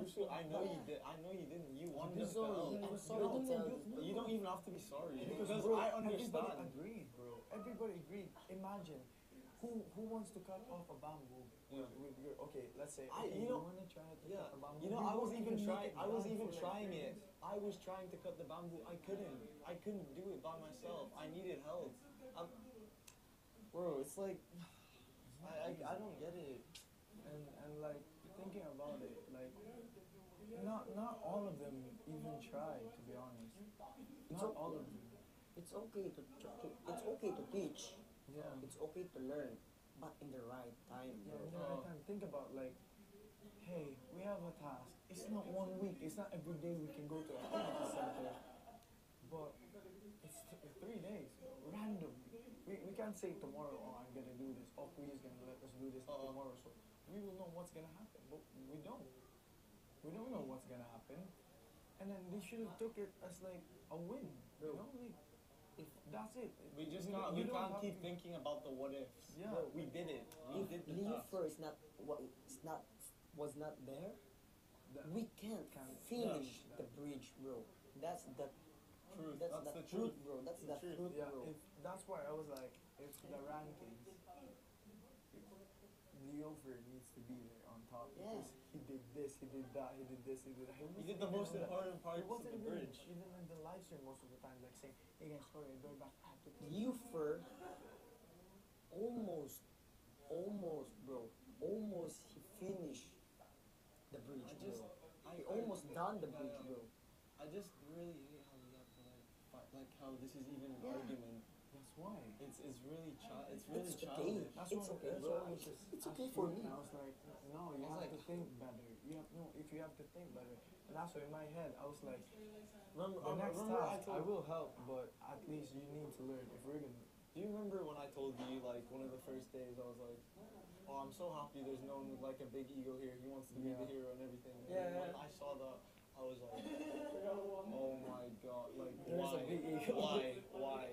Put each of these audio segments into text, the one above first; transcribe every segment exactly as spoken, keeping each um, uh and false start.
Crucial. I know you did. I know you didn't. You wanted us to sorry. help. I'm You sorry don't to even tell do- you. You don't even have to be sorry because, bro, I everybody understand. agreed, bro. Everybody agreed. Imagine, who who wants to cut off a bamboo Yeah. with, with your, okay, let's say, I- okay, you you, know- want to try to Yeah, cut a bamboo? you know, We I was won't even make trying. it I was done even for like trying three it. days. I was trying to cut the bamboo. I couldn't. I couldn't do it by myself. I needed help. I'm, bro, it's like I, I I don't get it. And and like thinking about it, like not not all of them even tried, to be honest. It's Not okay. all of them. It's okay to, to, to it's okay to teach. Yeah. It's okay to learn, but in the right time, Yeah, bro. in the right time. Think about like, hey, we have a task. It's not one week. It's not every day we can go to a activity center. But it's th- three days, randomly. We, we can't say tomorrow, oh, I'm gonna do this. Oh, please gonna let us do this Uh-uh. tomorrow. So we will know what's gonna happen, but we don't. We don't know what's gonna happen. And then they should have took it as like a win, you Bro. know? Like, If that's it. We just You can't. don't- We you don't can't have keep to- thinking about the what ifs. Yeah. Bro, we did it. We if did the Leo task. first not what it's not was not there, That- we can't Can't finish finish the that. bridge, bro. That's the Truth. that's, That's the, the truth, truth. bro. That's The the truth. truth, Yeah, bro. if, that's why I was like, if the rankings, Leofer needs to be there on top Yeah. because he did this, he did that, he did this, he did that. He, He wasn't did the even most on important He parts of wasn't the even, bridge. even in the live stream most of the time, like saying, hey guys, sorry, I'll be back. I have to Lufer almost, almost, bro, almost he finished the bridge, I just. bro. I, He I- almost done the Yeah, bridge, yeah. bro. I just really hate how we have to like fight, like how this is even an Yeah. argument. That's why. It's it's really child. It's really It's okay. childish. That's It's why, okay, that's bro. why I was just It's okay asking, for me. and I was like, no, you I was have like- to think better. You have no. If you have to think better, and that's why in my head I was like, Remember, the um, next remember I task told. I will help, but at least you need to learn. If we're gonna, Do you remember when I told you like one of the first days I was like, oh, I'm so happy there's no one with like a big ego here. He wants to be the Yeah. hero and everything. And Yeah, when yeah. I saw that, I was like, oh my god, like There's why, a big ego. why, why?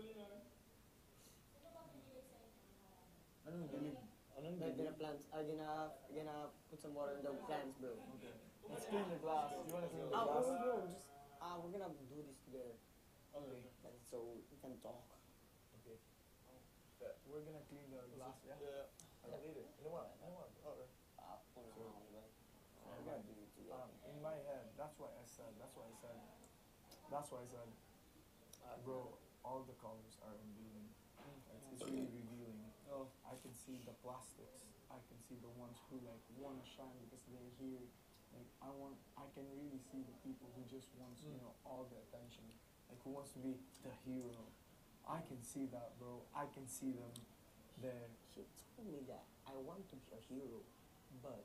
I don't believe. I don't They're believe. gonna plant. Are gonna gonna put some water in the plants, bro. Okay. Let's clean the glass. You wanna clean the Ah, glass? bro, bro, just ah, we're gonna do this together, Okay. like, so we can talk. Okay. We're gonna clean the glass. Yeah. Yeah. I need it. You know what? You know what? Alright. Ah, for Sure. now, but So, I'm again, gonna do it together. Um, in my head, that's why I said. That's why I said. That's why I said, Ah, bro. All the colors are revealing. It's, it's really revealing. Oh, I can see the plastics. I can see the ones who like want to shine because they're here. Like I want, I can really see the people who just wants, you Mm. know, all the attention. Like who wants to be the hero. I can see that, bro. I can see them there. She told me that I want to be a hero, but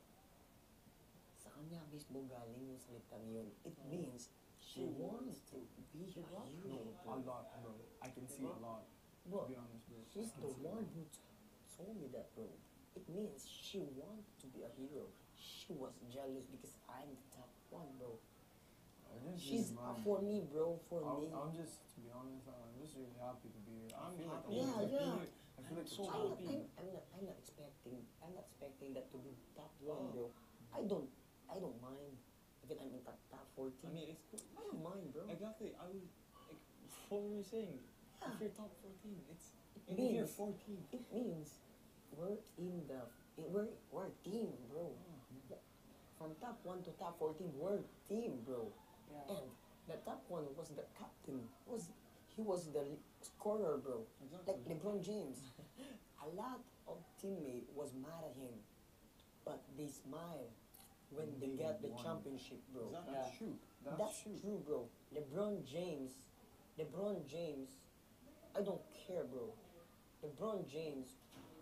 sa kanya mismo galing yung salitang yun. It means she wants to be a No, hero, a bro. lot, bro. I can see a lot. To Bro, be honest, bro. she's I can the see a one lot. who t- told me that, bro. It means she wanted to be a hero. She was jealous because I'm the top one, bro. I just She's really uh, mind. for me, bro. For I'm, me. I'm just, to be honest, I'm just really happy to be here. I I'm feel like happy I'm Yeah, to be yeah. here. I feel like So it's I'm not, happy. I'm, I'm not. I'm not expecting. I'm not expecting that to be top one, Oh. bro. I don't. I don't mind. Even I'm in top top fourteen. I mean, it's cool. I don't mind, bro. Exactly. I was like, what were you saying? Yeah. If you're top fourteen, it's It and if you're means- fourteen. It means we're in the. We're we're a team, bro. From top one to top fourteen, we're a team, bro. Yeah. And the top one was the captain. Was he was the le- scorer, bro. Exactly. Like LeBron James. A lot of teammates was mad at him, but they smile when they, They get the won. championship, bro. Exactly. That's true. That's, That's true. true, bro. LeBron James, LeBron James, I don't care, bro. LeBron James,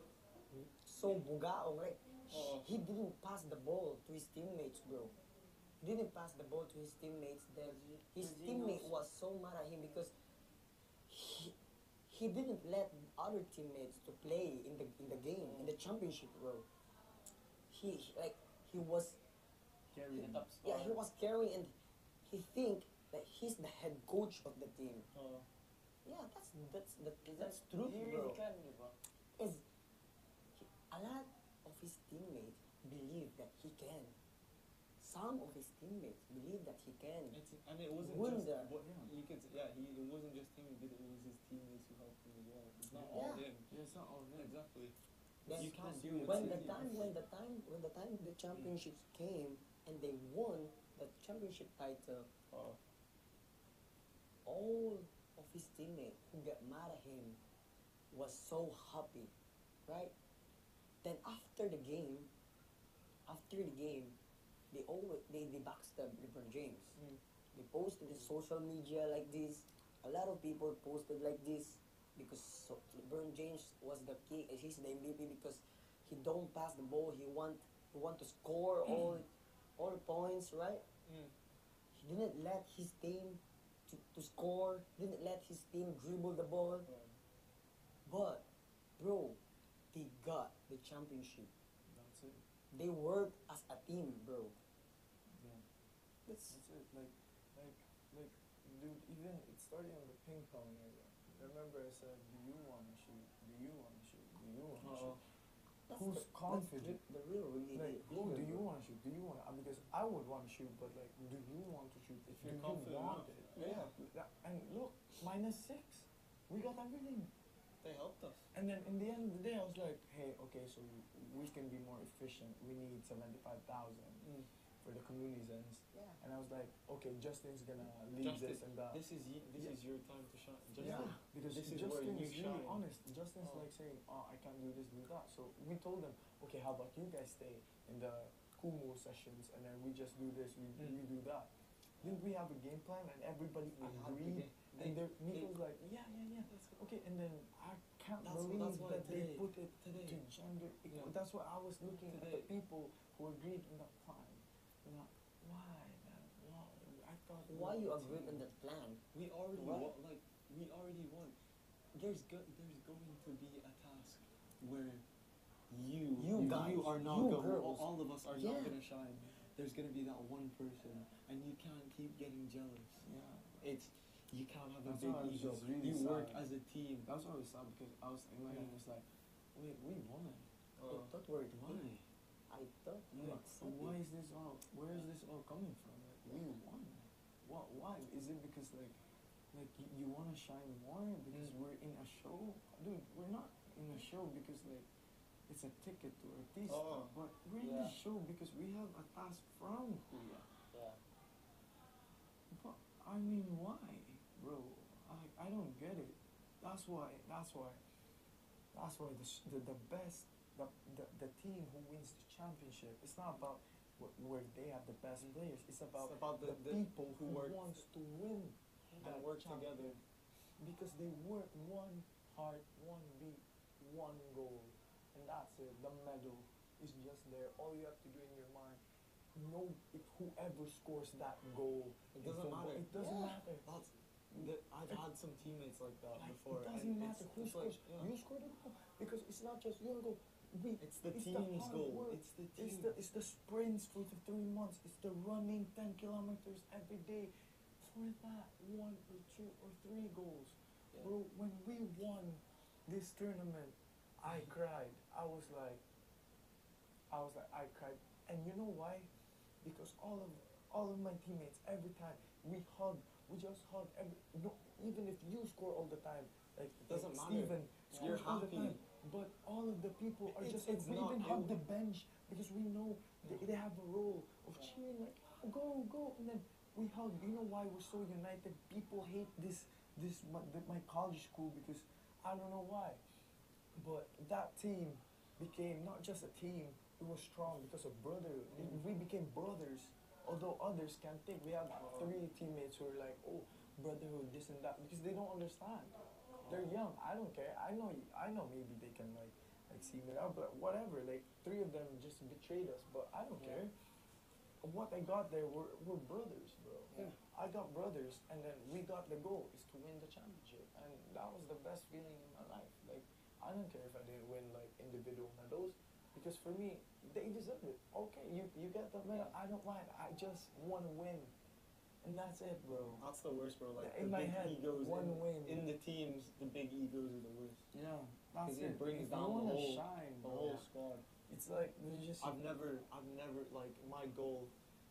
so bugaong, like, Oo. he didn't pass the ball to his teammates, bro. He didn't pass the ball to his teammates. Then his Because he teammate knows- was so mad at him because he, he didn't let other teammates to play in the in the game in the championship, bro. He, he like he was Carrying. yeah, he was carrying and he think that he's the head coach of the team. Oh. Yeah, that's that's that, that's truth, bro. Is he, a lot of his teammates believe that he can. Some some of his teammates believe that he can. It's, and it wasn't Won just the- what yeah. you could s- yeah he it wasn't just him who did it. It was his teammates who helped him as well. It's not all Yeah. him. Yeah, it's not all them. Exactly. Then You can't do it. when too. the time when the time when the time the championships came and they won the championship title, Oh. all of his teammates who got mad at him was so happy, right? Then after the game, after the game, they always they, they backstab LeBron James. Mm. They posted in social media like this. A lot of people posted like this because so, LeBron James was the key. He's the M V P because he don't pass the ball. He want he want to score all all points, right? Mm. He didn't let his team to, to score. Didn't let his team dribble the ball. Oh. But bro, they got the championship. That's it. They worked as a team, bro. Yeah. That's That's it. Like, like, like, dude. Even it started on the ping pong area. Remember, I said, "Do you want to shoot? Do you want to shoot? Do you want to Uh-oh. shoot?" that's Who's the, confident? That's the, the real really Like, the who leader, do you bro. want to shoot? Do you want to? Because I would want to shoot, but like, do you want to shoot? If do you're you confident want enough. it? Yeah. That- And look, minus six. We got everything. They helped us. And then in the end of the day, I was like, hey, okay, so we can be more efficient. We need seventy-five thousand Mm. for the community's ends. Yeah. And I was like, okay, Justin's gonna lead Justin, this and that. This is y- this Yeah. is your time to shine. Justin, Yeah, because this is Justin where you is really shine. honest. Justin's Oh. like saying, oh, I can't do this, do that. So we told them, okay, how about you guys stay in the Kumu sessions and then we just do this, we, Mm. we do that. Didn't we have a game plan and everybody We had the agreed? game- And they- there, Nico's they- like, yeah, yeah, yeah. Okay, and then I can't That's- believe that's why that they today- put it today- to gender. equal. Yeah. That's why I was looking at the Today- people who agreed on that plan. And I, why, man? Why? I thought. we Why were you a agreed team. on that plan? we already What? won. Like we already won. There's go- there's going to be a task where you You guys, you are not you go- girls. all of us are Yeah. not gonna shine. There's gonna be that one person, and you can't keep getting jealous. Yeah. It's you can't have a That's big why I was ego. just really You work sad. as a team. That's what I was sad because I was in my Yeah. head was like, wait, we won. I thought we were Why? team. I thought you Like, accepted. why is this all? Where is this all coming from? Like, we won. What? Why? Is it because like, like you, you want to shine more because Mm. we're in a show? Dude, we're not in a show because like it's a ticket to Artista, Oh. but we're in Yeah. a show because we have a task from Korea. Yeah. But I mean, why, bro? I I don't get it. That's why. That's why. That's why the sh- the, the best the, the the team who wins the championship. It's not about wh- where they have the best Mm. players. It's about, It's about the, the people who who work wants to win and that work champion. together. because they work one heart, one beat, one goal, and that's it. The medal is just there. All you have to do in your mind, know if whoever scores that goal, It in doesn't football, matter. It doesn't Yeah. matter. That's that I've had some teammates like that Like, before. it and doesn't it's- matter who it's like, scores. yeah. You scored a goal because it's not just your goal. We, It's the it's team's hard goal. work. It's the It's team. the it's the sprints for the three months. It's the running ten kilometers every day for that one or two or three goals. Yeah. Bro, when we won this tournament, I cried. I was like, I was like, I cried, and you know why? Because all of all of my teammates, every time we hug, we just hug. Every no, even if you score all the time, like Doesn't like matter. Steven You're scores all the happy. time. But all of the people are It's- just like it's we not- even it hug the w- bench because we know they, Yeah. they have a role of Yeah. cheering like "Ah, go go, and then we hug. You know why we're so united? People hate this this my, the, my college school because I don't know why, but that team became not just a team. It was strong because of brother. Mm. We became brothers. Although others can't think, we have three teammates who are like, oh, brotherhood, this and that, because they don't understand. They're young. I don't care. I know. I know. Maybe they can like, like see me out, but whatever. Like three of them just betrayed us, but I don't Yeah. care. What I got there were were brothers, bro. Yeah. I got brothers, and then we got the goal is to win the championship, and that was the best feeling in my life. Like I don't care if I didn't win like individual medals, because for me they deserve it. Okay, you you get the medal. I don't mind. I just want to win, and that's it, bro. That's the worst, bro. Like In the my big head, egos one in, win. in the teams. The big egos are the worst. Yeah, that's 'Cause it it. brings If down you the wanna whole- shine, The bro, whole squad. it's like there's just I've never, I've never like my goal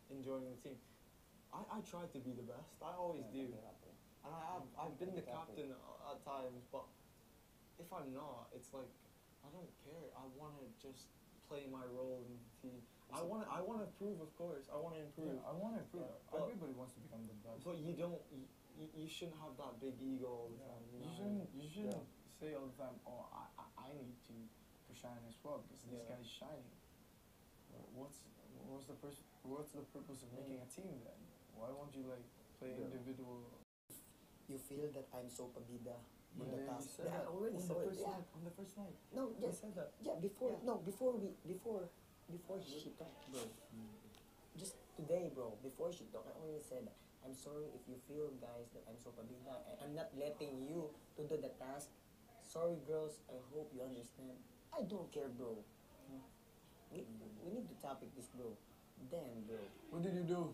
enjoying the team. I, I try to be the best. I always do. And I have, I've been the captain a- at times, but if I'm not, it's like, I don't care. I want to just play my role in the team. I want to, I want to improve, of course. I want to improve. Yeah, I want to improve. Yeah, but- Everybody wants to become the best. But you don't, you, you- you shouldn't have that big ego all the Yeah. time. You know? shouldn't. You shouldn't say all the time, "Oh, I, I, I need to, to shine as well because this Yeah. guy's shining." Well, What's what's the pers- What's the purpose of making a team then? Why won't you like play Yeah. individual? You feel that I'm so pabida on the Yeah, you task. said Yeah, that I already on saw the it. first Yeah. night. On the first night. No, You yes. said that. Yeah, before Yeah. no, before we before before she talked, bro. Just today, bro. Before she talked, I already said, I'm sorry if you feel, guys, that I'm so pabida and I'm not letting you to do the task. Sorry, girls. I hope you understand. I don't care, bro. We, we need to topic this, bro. Damn, bro. What did you do?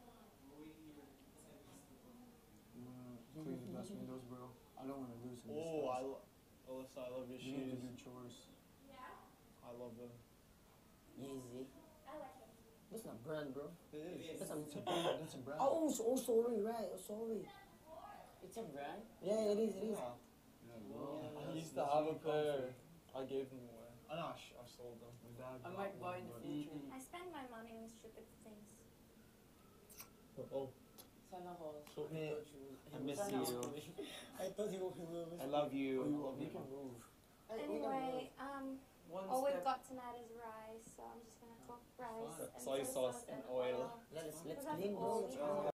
Mm, clean the glass windows, bro. I don't want to lose in this Oh, I, task. lo- Alyssa, I love your You need to shoes. do chores. I love them. Easy. That's not brand, bro. It is. That's a, That's a brand. That's a brand. oh, so, oh, sorry, right? Oh, sorry. It's a brand? Yeah, it is. It is. Yeah. Yeah, bro. I used to That's have a really pair. comfy. I gave them away. Oh, no, I, sh- I sold them. My dad I bought might buy one, in the but- future. I spend my money on stupid things. Oh, Sana all. so me, I miss Sana you. all. I thought you were. I love you. Oh, I you, love we you. can move. Anyway, um, One all we've step. got tonight is rice, so I'm just gonna cook rice Fine. and Soy soy sauce and oil. Let's let's Because I've clean, bro. always Let's Oh. clean.